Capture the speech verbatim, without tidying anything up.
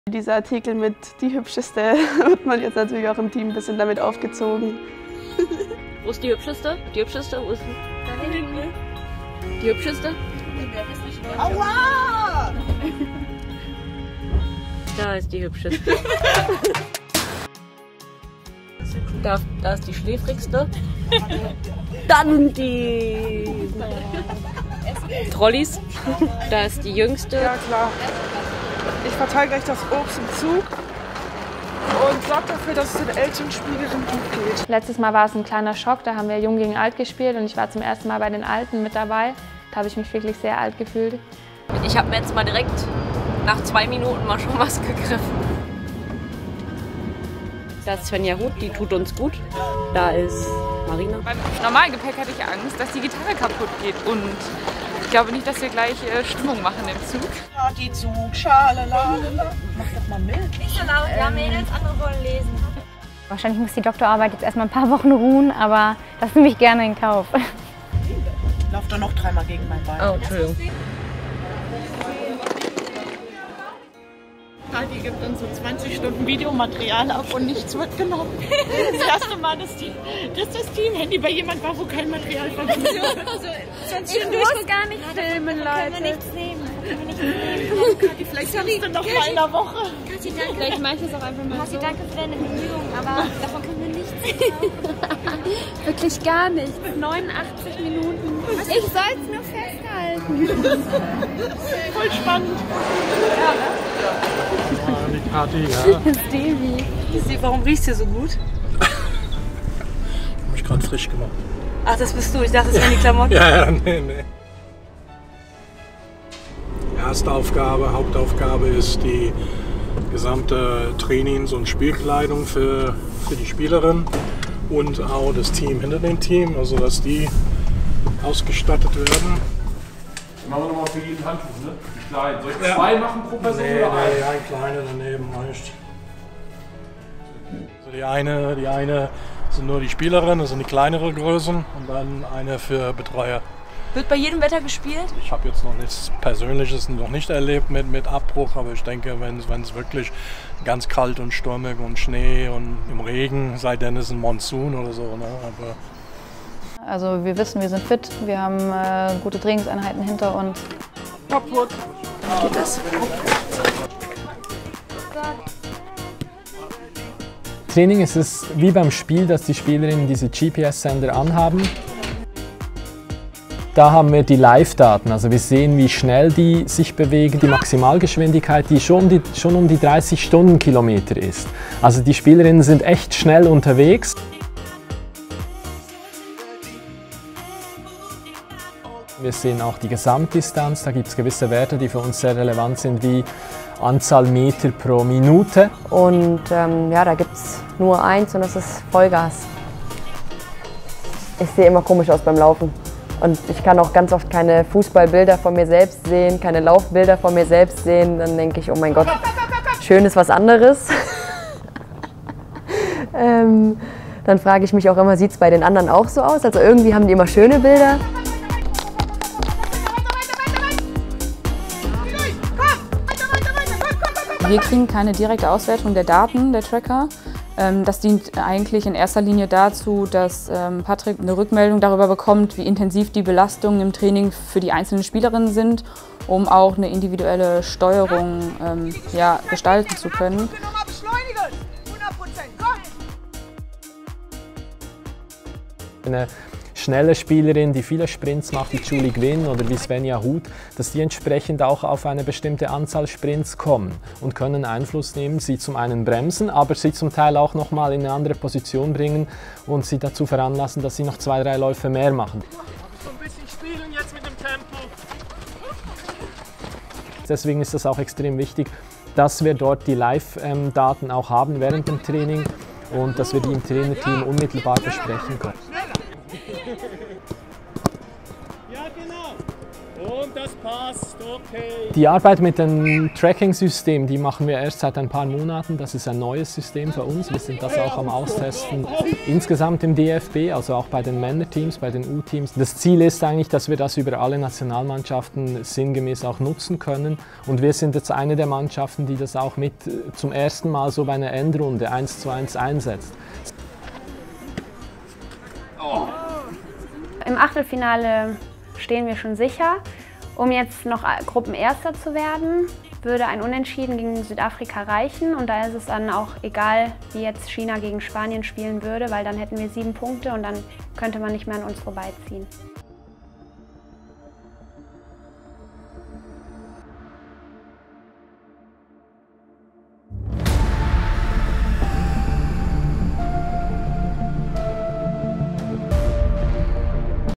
Dieser Artikel mit die Hübscheste wird man jetzt natürlich auch im Team ein bisschen damit aufgezogen. Wo ist die Hübscheste? Die Hübscheste? Wo ist die? Da hinten. Die Hübscheste? Aua! Da ist die Hübscheste. Da, da ist die Schläfrigste. Dann die Trolleys. Da ist die Jüngste. Ja klar. Ich verteile gleich das Obst im Zug und sorge dafür, dass es den älteren Spielerinnen gut geht. Letztes Mal war es ein kleiner Schock, da haben wir Jung gegen Alt gespielt und ich war zum ersten Mal bei den Alten mit dabei. Da habe ich mich wirklich sehr alt gefühlt. Ich habe mir jetzt mal direkt nach zwei Minuten mal schon was gegriffen. Da ist Svenja Huth, die tut uns gut. Da ist Marina. Beim normalen Gepäck hatte ich Angst, dass die Gitarre kaputt geht und ich glaube nicht, dass wir gleich äh, Stimmung machen im Zug. Die Zugschale, mach doch mal mit. Nicht so laut, ja Mädels, andere wollen lesen. Wahrscheinlich muss die Doktorarbeit jetzt erstmal ein paar Wochen ruhen, aber das nehme ich gerne in Kauf. Lauf doch noch dreimal gegen mein Bein. Oh, Entschuldigung. Die gibt uns so zwanzig Stunden Videomaterial ab und nichts wird genommen. Das erste Mal, dass, die, dass das Team-Handy bei jemand war, wo kein Material verwendet wird. Also, Ich muss gar nicht filmen, Leute. Können wir nichts nehmen. Die vielleicht kommst du noch mal in einer Woche. Kathi, danke. Vielleicht mache ich das auch einfach mal Kathi, so. danke für deine Bemühungen, aber davon können wir nichts nehmen. Wirklich gar nicht. neunundachtzig Minuten. Ich soll es nur festhalten. Voll spannend. Die Party, ja. Stevie. Stevie, warum riechst du so gut? Hab mich gerade frisch gemacht. Ach, das bist du. Ich dachte, das wären die Klamotten. Ja, ja, nee, nee. Erste Aufgabe, Hauptaufgabe ist die gesamte Trainings- und Spielkleidung für, für die Spielerin und auch das Team hinter dem Team, also dass die ausgestattet werden. Machen wir nochmal für jeden Handtuch, ne? Die kleinen. Soll ich Ja. zwei machen pro Person Nee, oder nee, ein? ein kleiner daneben reicht. Also die eine, die eine sind nur die Spielerin, das sind die kleinere Größen und dann eine für Betreuer. Wird bei jedem Wetter gespielt? Ich habe jetzt noch nichts Persönliches noch nicht erlebt mit, mit Abbruch, aber ich denke, wenn es wirklich ganz kalt und stürmig und Schnee und im Regen, sei denn es ein Monsun oder so. Ne? Aber Also wir wissen, wir sind fit, wir haben äh, gute Trainingseinheiten hinter uns. Kaputt. Geht das? Training ist es wie beim Spiel, dass die Spielerinnen diese G P S-Sender anhaben. Da haben wir die Live-Daten, also wir sehen, wie schnell die sich bewegen, die Maximalgeschwindigkeit, die schon, die schon um die dreißig Stundenkilometer ist. Also die Spielerinnen sind echt schnell unterwegs. Wir sehen auch die Gesamtdistanz, da gibt es gewisse Werte, die für uns sehr relevant sind, wie Anzahl Meter pro Minute. Und ähm, ja, da gibt es nur eins und das ist Vollgas. Ich sehe immer komisch aus beim Laufen. Und ich kann auch ganz oft keine Fußballbilder von mir selbst sehen, keine Laufbilder von mir selbst sehen. Dann denke ich, oh mein Gott, schön ist was anderes. ähm, dann frage ich mich auch immer, sieht es bei den anderen auch so aus? Also irgendwie haben die immer schöne Bilder. Wir kriegen keine direkte Auswertung der Daten der Tracker. Das dient eigentlich in erster Linie dazu, dass Patrick eine Rückmeldung darüber bekommt, wie intensiv die Belastungen im Training für die einzelnen Spielerinnen sind, um auch eine individuelle Steuerung ähm, ja, gestalten zu können. Eine schnelle Spielerin, die viele Sprints macht, wie Julie Gwynn oder wie Svenja Huth, dass die entsprechend auch auf eine bestimmte Anzahl Sprints kommen und können Einfluss nehmen, sie zum einen bremsen, aber sie zum Teil auch noch mal in eine andere Position bringen und sie dazu veranlassen, dass sie noch zwei, drei Läufe mehr machen. So ein bisschen spielen jetzt mit dem Tempo. Deswegen ist es auch extrem wichtig, dass wir dort die Live-Daten auch haben während dem Training und dass wir die im Trainerteam unmittelbar besprechen können. Ja, genau. Und das passt, okay. Die Arbeit mit dem Tracking-System, die machen wir erst seit ein paar Monaten. Das ist ein neues System für uns. Wir sind das auch am Austesten. Insgesamt im D F B, also auch bei den Männerteams, bei den U-Teams. Das Ziel ist eigentlich, dass wir das über alle Nationalmannschaften sinngemäß auch nutzen können. Und wir sind jetzt eine der Mannschaften, die das auch mit zum ersten Mal so bei einer Endrunde eins zu eins einsetzt. Oh. Im Achtelfinale stehen wir schon sicher. Um jetzt noch Gruppenerster zu werden, würde ein Unentschieden gegen Südafrika reichen. Und da ist es dann auch egal, wie jetzt China gegen Spanien spielen würde, weil dann hätten wir sieben Punkte und dann könnte man nicht mehr an uns vorbeiziehen.